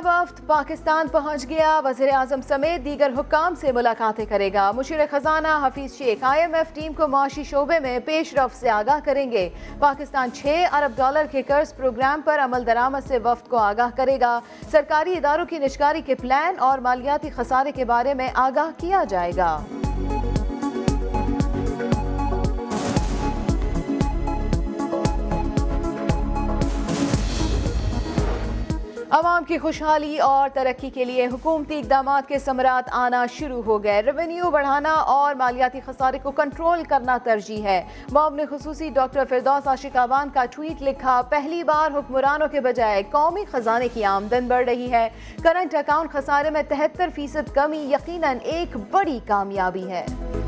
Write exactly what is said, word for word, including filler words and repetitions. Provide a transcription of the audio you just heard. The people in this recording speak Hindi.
वफ्द पाकिस्तान पहुंच गया। वज़ीर आज़म समेत दीगर हुक्काम से मुलाकातें करेगा। मुशीर खजाना Hafeez Sheikh I M F team को माशी शोबे में पेशरफ से आगाह करेंगे। पाकिस्तान छः अरब डॉलर के कर्ज प्रोग्राम पर अमल दरामद से वफ्द को आगाह करेगा। सरकारी इदारों की निजकारी के प्लान और मालियाती खसारे के बारे में आगाह किया जाएगा। अवाम की खुशहाली और तरक्की के लिए हुकूमती इक़दामात के समरात आना शुरू हो गए। रेवेन्यू बढ़ाना और मालियाती खसारे को कंट्रोल करना तरजीह है। मुअव्विन खुसूसी डॉक्टर फिरदौस आशिकाबान का ट्वीट लिखा, पहली बार हुक्मरानों के बजाय कौमी खजाने की आमदन बढ़ रही है। करंट अकाउंट खसारे में तिहत्तर फीसद कमी यकीनन एक बड़ी कामयाबी है।